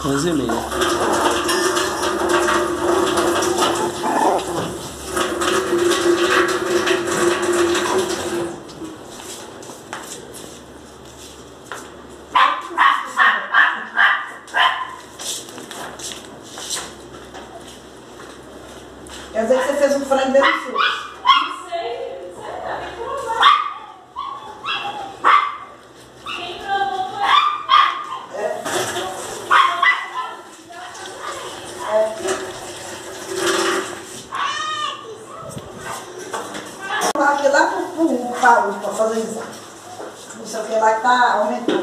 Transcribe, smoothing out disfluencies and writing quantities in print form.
11h30. Quer dizer que você fez um frango delicioso. Não sei, tá bem provado. Quem provou foi Aqui lá pro Paulo pra fazer exame. Não sei o que lá que tá aumentando.